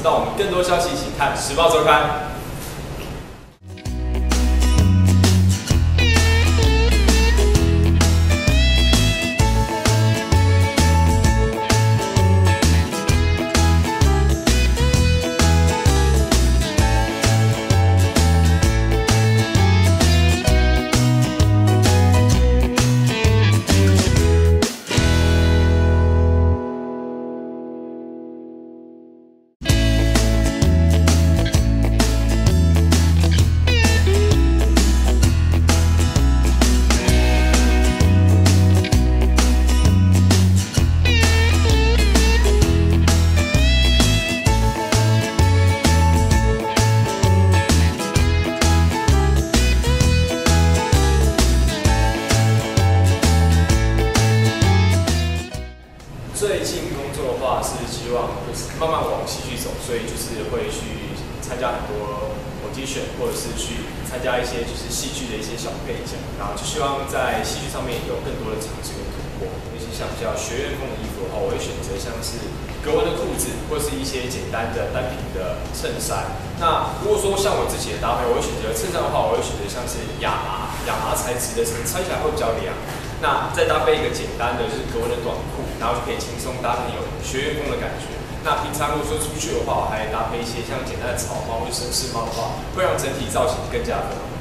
道我们更多消息，请看《时报周刊》。最近工作的话是希望就是慢慢往戏剧走，所以就是会去参加很多audition，或者是去参加一些就是戏剧的一些小配奖，然后就希望在戏剧上面有更多的尝试跟突破。尤其像比较学院风的衣服的话，我会选择像是格纹的裤子，或是一些简单的单品的衬衫。那如果说像我自己的搭配，我会选择衬衫的话，我会选择像是亚麻材质的，穿起来会比较凉。那再搭配一个简单的就是格纹的短裤，然后就可以轻松搭配有学院风的感觉。那平常如果说出去的话，我还搭配一些像简单的草帽或者绅士帽的话，会让整体造型更加分。